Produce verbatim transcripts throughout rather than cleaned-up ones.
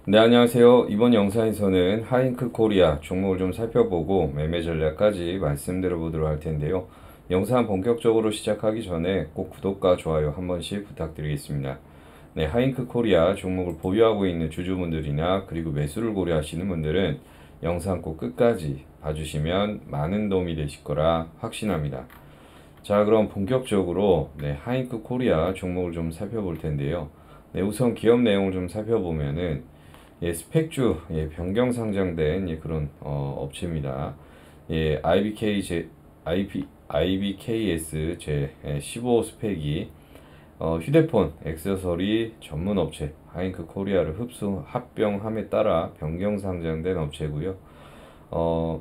네, 안녕하세요. 이번 영상에서는 하잉크 코리아 종목을 좀 살펴보고 매매 전략까지 말씀드려 보도록 할 텐데요. 영상 본격적으로 시작하기 전에 꼭 구독과 좋아요 한 번씩 부탁드리겠습니다. 네, 하잉크 코리아 종목을 보유하고 있는 주주분들이나 그리고 매수를 고려하시는 분들은 영상 꼭 끝까지 봐주시면 많은 도움이 되실 거라 확신합니다. 자, 그럼 본격적으로 네, 하잉크 코리아 종목을 좀 살펴볼 텐데요. 네, 우선 기업 내용을 좀 살펴보면은 예, 스펙주 예, 변경 상장된 예, 그런 어, 업체입니다. 예, 아이비케이 제 아이피 아이비케이에스 제 십오 스펙이 어, 휴대폰 액세서리 전문 업체 하잉크 코리아를 흡수 합병함에 따라 변경 상장된 업체고요. 어,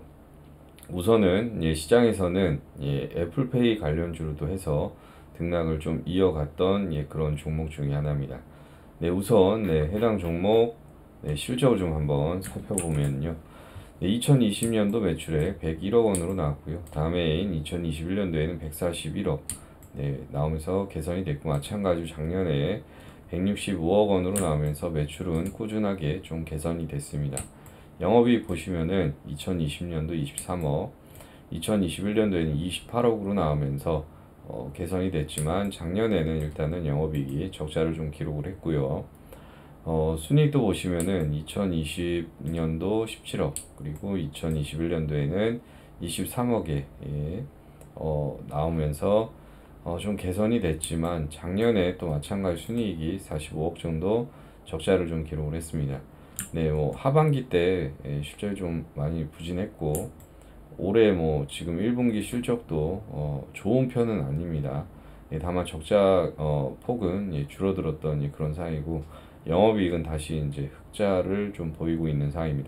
우선은 예, 시장에서는 예, 애플페이 관련주로도 해서 등락을 좀 이어갔던 예, 그런 종목 중에 하나입니다. 네, 우선 네, 해당 종목 네, 실적을 좀 한번 살펴보면요. 네, 이천이십 년도 매출액 백일억 원으로 나왔고요. 다음해인 이천이십일 년도에는 백사십일억 네, 나오면서 개선이 됐고, 마찬가지로 작년에 백육십오억 원으로 나오면서 매출은 꾸준하게 좀 개선이 됐습니다. 영업이익 보시면은 이천이십 년도 이십삼억, 이천이십일 년도에는 이십팔억으로 나오면서 어, 개선이 됐지만 작년에는 일단은 영업이익이 적자를 좀 기록을 했고요. 어, 순이익도 보시면은 이천이십 년도 십칠억, 그리고 이천이십일 년도에는 이십삼억에 예, 어, 나오면서 어, 좀 개선이 됐지만 작년에 또 마찬가지 순이익이 사십오억 정도 적자를 좀 기록을 했습니다. 네, 뭐 하반기 때 예, 실적이 좀 많이 부진했고, 올해 뭐 지금 일 분기 실적도 어, 좋은 편은 아닙니다. 예, 다만 적자 어, 폭은 예, 줄어들었던 예, 그런 상황이고, 영업이익은 다시 이제 흑자를 좀 보이고 있는 상황입니다.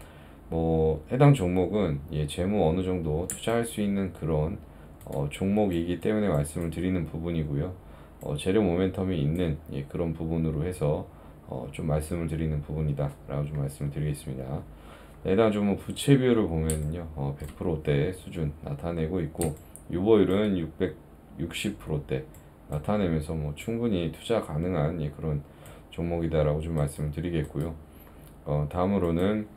뭐 해당 종목은 예, 재무 어느 정도 투자할 수 있는 그런 어, 종목이기 때문에 말씀을 드리는 부분이고요. 어, 재료 모멘텀이 있는 예, 그런 부분으로 해서 어, 좀 말씀을 드리는 부분이다 라고 좀 말씀을 드리겠습니다. 해당 종목 부채 비율을 보면요, 어, 백 퍼센트대 수준 나타내고 있고, 유보율은 육백육십 퍼센트대 나타내면서 뭐 충분히 투자 가능한 예, 그런 종목이다라고 좀 말씀을 드리겠고요. 어, 다음으로는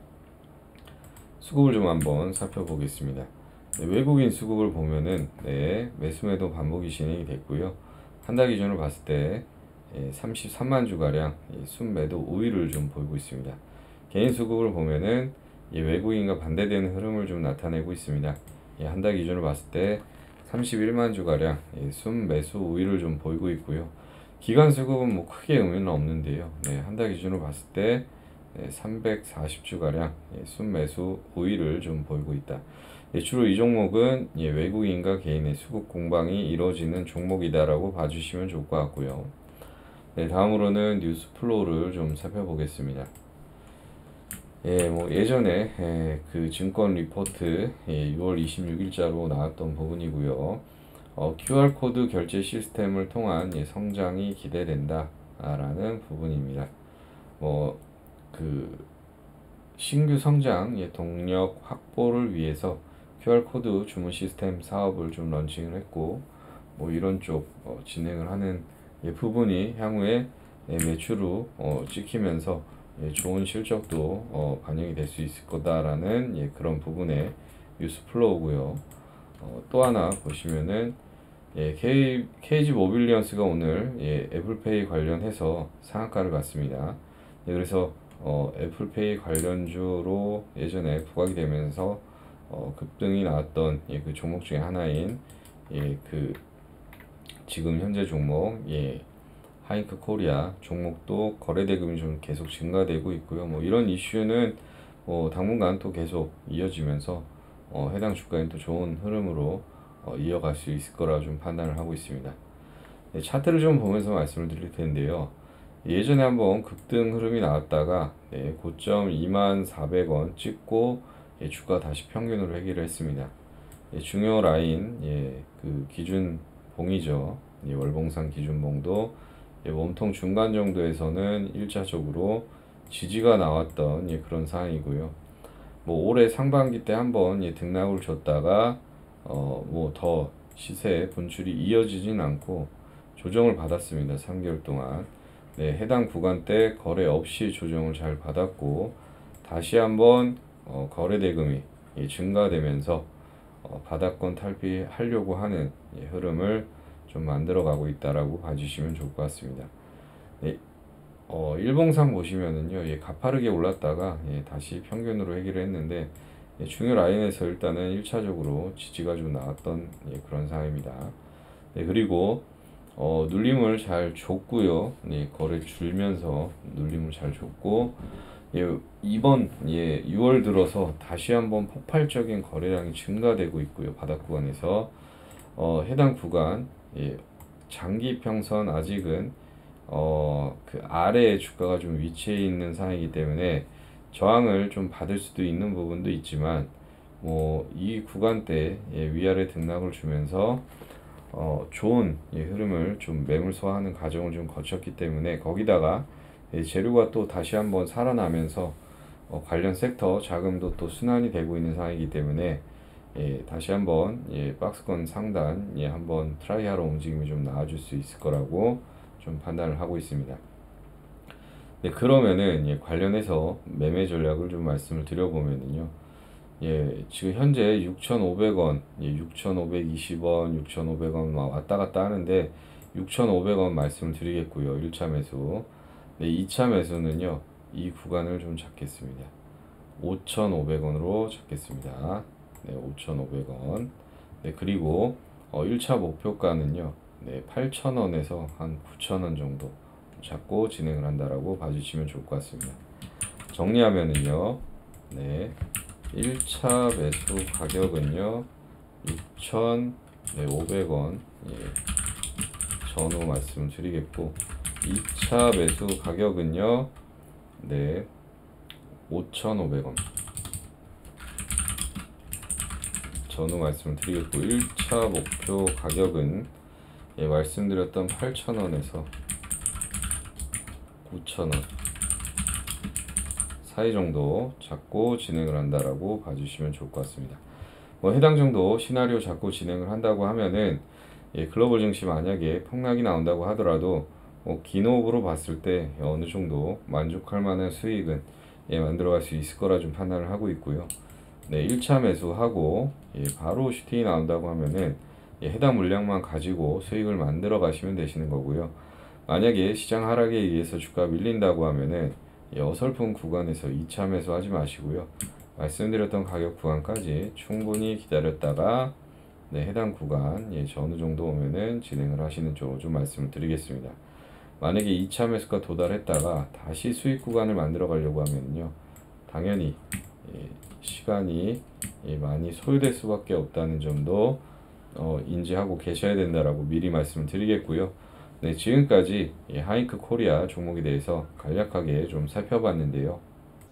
수급을 좀 한번 살펴보겠습니다. 네, 외국인 수급을 보면은 네, 매수매도 반복이 진행이 됐고요. 한 달 기준으로 봤을 때 예, 삼십삼만 주가량 예, 순매도 우위를 좀 보이고 있습니다. 개인 수급을 보면은 예, 외국인과 반대되는 흐름을 좀 나타내고 있습니다. 예, 한 달 기준으로 봤을 때 삼십일만 주가량 예, 순매수 우위를 좀 보이고 있고요. 기간 수급은 뭐 크게 의미는 없는데요. 네, 한 달 기준으로 봤을 때 네, 삼백사십 주가량 예, 순매수 우위를 좀 보이고 있다. 예, 주로 이 종목은 예, 외국인과 개인의 수급 공방이 이루어지는 종목이다라고 봐주시면 좋을 것 같고요. 네, 다음으로는 뉴스 플로우를 좀 살펴보겠습니다. 예, 뭐 예전에 예, 그 증권 리포트 예, 유월 이십육일자로 나왔던 부분이고요. 어, 큐알코드 결제 시스템을 통한 예, 성장이 기대된다라는 부분입니다. 뭐 그 신규 성장 예, 동력 확보를 위해서 큐알코드 주문 시스템 사업을 좀 런칭을 했고, 뭐 이런 쪽 어, 진행을 하는 예, 부분이 향후에 예, 매출로 어, 찍히면서 예, 좋은 실적도 어, 반영이 될 수 있을 거다라는 예, 그런 부분의 뉴스 플로우고요. 어, 또 하나 보시면은 예, K, 케이지 모빌리언스가 오늘 예, 애플페이 관련해서 상한가를 갔습니다. 예, 그래서 어, 애플페이 관련주로 예전에 부각이 되면서 어, 급등이 나왔던 예, 그 종목 중에 하나인 예, 그 지금 현재 종목 예, 하잉크 코리아 종목도 거래 대금이 좀 계속 증가되고 있고요. 뭐 이런 이슈는 뭐 당분간 또 계속 이어지면서 어, 해당 주가는 또 좋은 흐름으로 어, 이어갈 수 있을 거라 좀 판단을 하고 있습니다. 네, 차트를 좀 보면서 말씀을 드릴 텐데요. 예전에 한번 급등 흐름이 나왔다가 네, 고점 이만 사백 원 찍고 예, 주가 다시 평균으로 회귀를 했습니다. 예, 중요 라인 예, 그 기준 봉이죠. 예, 월봉상 기준봉도 예, 몸통 중간 정도에서는 일차적으로 지지가 나왔던 예, 그런 상황이고요. 뭐 올해 상반기 때 한번 예, 등락을 줬다가 어, 뭐 더 시세 분출이 이어지진 않고 조정을 받았습니다. 삼 개월 동안. 네, 해당 구간대 거래 없이 조정을 잘 받았고 다시 한번 어, 거래 대금이 예, 증가되면서 어, 바닥권 탈피하려고 하는 예, 흐름을 좀 만들어가고 있다라고 봐주시면 좋을 것 같습니다. 네, 어, 일봉상 보시면은요, 예, 가파르게 올랐다가 예, 다시 평균으로 해결을 했는데 예, 중요 라인에서 일단은 일 차적으로 지지가 좀 나왔던 예, 그런 상황입니다. 네, 그리고 어, 눌림을 잘 줬고요. 예, 거래 줄면서 눌림을 잘 줬고 예, 이번 예, 유월 들어서 다시 한번 폭발적인 거래량이 증가되고 있고요. 바닥 구간에서 어, 해당 구간 예, 장기 평선 아직은 어, 그 아래에 주가가 좀 위치해 있는 상황이기 때문에 저항을 좀 받을 수도 있는 부분도 있지만 뭐 이 구간대 예, 위아래 등락을 주면서 어, 좋은 예, 흐름을 좀 매물 소화하는 과정을 좀 거쳤기 때문에 거기다가 예, 재료가 또 다시 한번 살아나면서 어, 관련 섹터 자금도 또 순환이 되고 있는 상황이기 때문에 예, 다시 한번 예, 박스권 상단 예, 한번 트라이하러 움직임이 좀 나와줄 수 있을 거라고 좀 판단을 하고 있습니다. 네, 그러면은 예, 관련해서 매매 전략을 좀 말씀을 드려보면은요. 예, 지금 현재 육천오백 원, 예, 육천오백이십 원, 육천오백 원 왔다 갔다 하는데 육천오백 원 말씀을 드리겠고요. 일 차 매수. 네, 이 차 매수는요. 이 구간을 좀 잡겠습니다. 오천오백 원으로 잡겠습니다. 네, 오천오백 원. 네, 그리고 어, 일 차 목표가는요. 네, 팔천 원에서 한 구천 원 정도 잡고 진행을 한다라고 봐주시면 좋을 것 같습니다. 정리하면은요. 네. 일 차 매수 가격은요 육천오백 원 예, 전후 말씀을 드리겠고 이 차 매수 가격은요 네 오천오백 원 전후 말씀을 드리겠고 일 차 목표 가격은 예, 말씀드렸던 팔천 원에서 구천 원 사이 정도 잡고 진행을 한다라고 봐주시면 좋을 것 같습니다. 뭐 해당 정도 시나리오 잡고 진행을 한다고 하면은 예, 글로벌 증시 만약에 폭락이 나온다고 하더라도 뭐 기노업으로 봤을 때 어느 정도 만족할 만한 수익은 예, 만들어갈 수 있을 거라 좀 판단을 하고 있고요. 네, 일 차 매수하고 예, 바로 슈팅이 나온다고 하면은 예, 해당 물량만 가지고 수익을 만들어 가시면 되시는 거고요. 만약에 시장 하락에 의해서 주가 밀린다고 하면은 예, 어설픈 구간에서 이 차 매수하지 마시고요. 말씀드렸던 가격 구간까지 충분히 기다렸다가 네, 해당 구간 예, 어느 정도 오면은 진행을 하시는 쪽으로 좀 말씀을 드리겠습니다. 만약에 이 차 매수가 도달했다가 다시 수익 구간을 만들어 가려고 하면요. 당연히 예, 시간이 예, 많이 소요될 수밖에 없다는 점도 어, 인지하고 계셔야 된다라고 미리 말씀을 드리겠고요. 네, 지금까지 하이크 코리아 종목에 대해서 간략하게 좀 살펴봤는데요.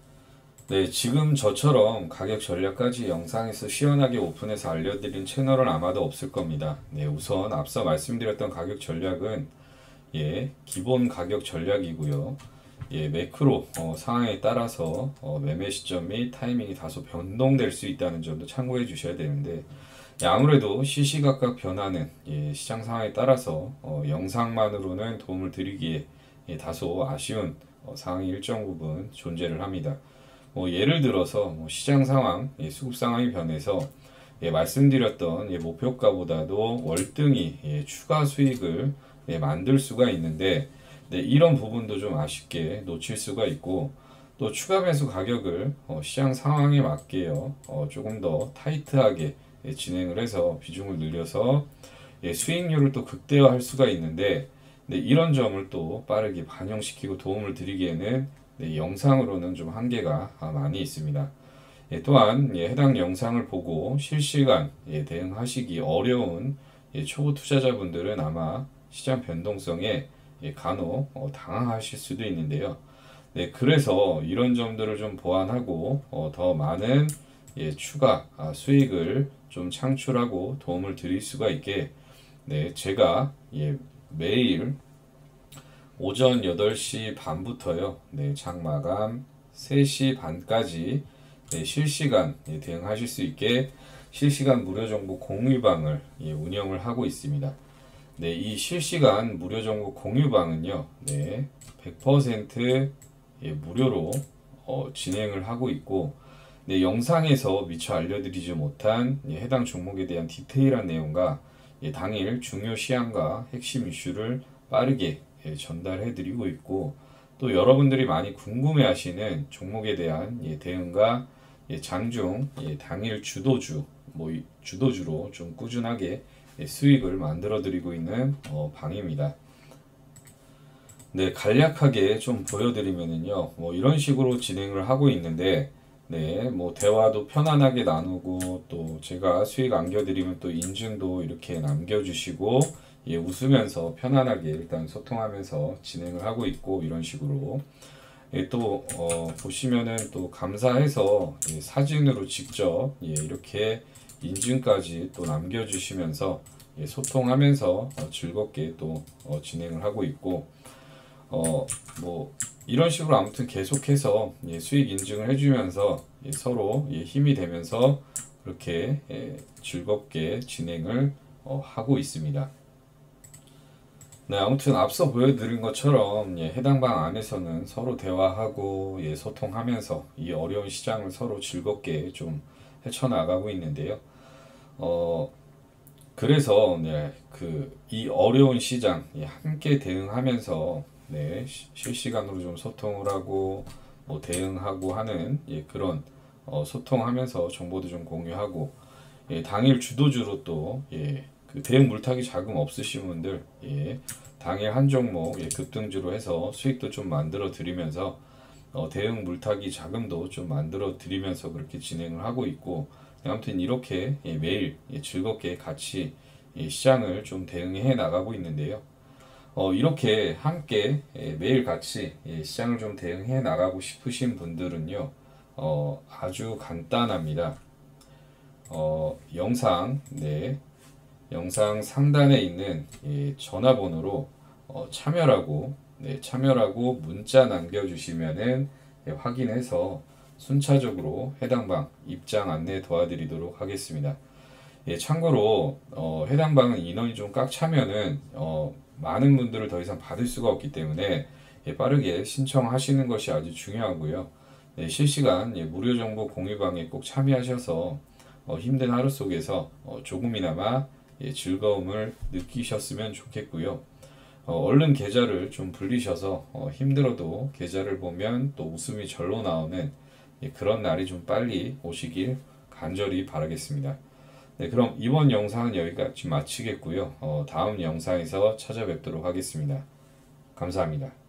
네, 지금 저처럼 가격 전략까지 영상에서 시원하게 오픈해서 알려드린 채널은 아마도 없을 겁니다. 네, 우선 앞서 말씀드렸던 가격 전략은 예, 기본 가격 전략이고요. 예, 매크로 어, 상황에 따라서 어, 매매 시점 및 타이밍이 다소 변동될 수 있다는 점도 참고해 주셔야 되는데 예, 아무래도 시시각각 변하는 예, 시장 상황에 따라서 어, 영상만으로는 도움을 드리기에 예, 다소 아쉬운 어, 상황이 일정 부분 존재를 합니다. 뭐 예를 들어서 뭐 시장 상황, 예, 수급 상황이 변해서 예, 말씀드렸던 예, 목표가보다도 월등히 예, 추가 수익을 예, 만들 수가 있는데 네, 이런 부분도 좀 아쉽게 놓칠 수가 있고 또 추가 매수 가격을 어, 시장 상황에 맞게요 어, 조금 더 타이트하게 예, 진행을 해서 비중을 늘려서 예, 수익률을 또 극대화할 수가 있는데 네, 이런 점을 또 빠르게 반영시키고 도움을 드리기에는 네, 영상으로는 좀 한계가 많이 있습니다. 예, 또한 예, 해당 영상을 보고 실시간 예, 대응하시기 어려운 예, 초보 투자자분들은 아마 시장 변동성에 예, 간혹 어, 당황하실 수도 있는데요. 네, 그래서 이런 점들을 좀 보완하고 어, 더 많은 예, 추가 아, 수익을 좀 창출하고 도움을 드릴 수가 있게 네, 제가 예, 매일 오전 여덟 시 반부터요. 네, 장 마감 세 시 반까지 네, 실시간 예, 대응하실 수 있게 실시간 무료 정보 공유방을 예, 운영을 하고 있습니다. 네, 이 실시간 무료 정보 공유방은요, 네, 백 퍼센트 예, 무료로 어, 진행을 하고 있고, 네, 영상에서 미처 알려드리지 못한 예, 해당 종목에 대한 디테일한 내용과 예, 당일 중요 시황과 핵심 이슈를 빠르게 예, 전달해드리고 있고, 또 여러분들이 많이 궁금해하시는 종목에 대한 예, 대응과 예, 장중 예, 당일 주도주, 뭐 이- 주도주로 좀 꾸준하게 예, 수익을 만들어 드리고 있는 어, 방입니다. 네, 간략하게 좀 보여드리면은요, 뭐 이런 식으로 진행을 하고 있는데, 네, 뭐 대화도 편안하게 나누고, 또 제가 수익 안겨드리면 또 인증도 이렇게 남겨주시고, 예, 웃으면서 편안하게 일단 소통하면서 진행을 하고 있고, 이런 식으로. 예, 또, 어, 보시면은 또 감사해서 예, 사진으로 직접 예, 이렇게 인증까지 또 남겨주시면서 예, 소통하면서 어, 즐겁게 또 어, 진행을 하고 있고, 어, 뭐, 이런 식으로 아무튼 계속해서 예, 수익 인증을 해주면서 예, 서로 예, 힘이 되면서 그렇게 예, 즐겁게 진행을 어, 하고 있습니다. 네, 아무튼 앞서 보여드린 것처럼 예, 해당 방 안에서는 서로 대화하고 예, 소통하면서 이 어려운 시장을 서로 즐겁게 좀 헤쳐나가고 있는데요. 어, 그래서 네, 그 이 어려운 시장 예, 함께 대응하면서 네, 시- 실시간으로 좀 소통을 하고 뭐 대응하고 하는 예, 그런 어, 소통하면서 정보도 좀 공유하고 예, 당일 주도주로 또 예, 그 대응 물타기 자금 없으신 분들 예, 당일 한 종목 예, 급등주로 해서 수익도 좀 만들어 드리면서 어, 대응 물타기 자금도 좀 만들어 드리면서 그렇게 진행을 하고 있고 아무튼 이렇게 예, 매일 예, 즐겁게 같이 예, 시장을 좀 대응해 나가고 있는데요. 어, 이렇게 함께 예, 매일 같이 예, 시장을 좀 대응해 나가고 싶으신 분들은요, 어, 아주 간단합니다. 어, 영상, 네, 영상 상단에 있는 예, 전화번호로 어, 참여라고 네, 참여라고 문자 남겨주시면은 예, 확인해서 순차적으로 해당 방 입장 안내 도와드리도록 하겠습니다. 예, 참고로 어, 해당 방은 인원이 좀 꽉 차면은 어, 많은 분들을 더 이상 받을 수가 없기 때문에 예, 빠르게 신청하시는 것이 아주 중요하고요. 네, 실시간 예, 무료 정보 공유방에 꼭 참여하셔서 어, 힘든 하루 속에서 어, 조금이나마 예, 즐거움을 느끼셨으면 좋겠고요. 어, 얼른 계좌를 좀 불리셔서 어, 힘들어도 계좌를 보면 또 웃음이 절로 나오는 예, 그런 날이 좀 빨리 오시길 간절히 바라겠습니다. 네, 그럼 이번 영상은 여기까지 마치겠고요. 어, 다음 영상에서 찾아뵙도록 하겠습니다. 감사합니다.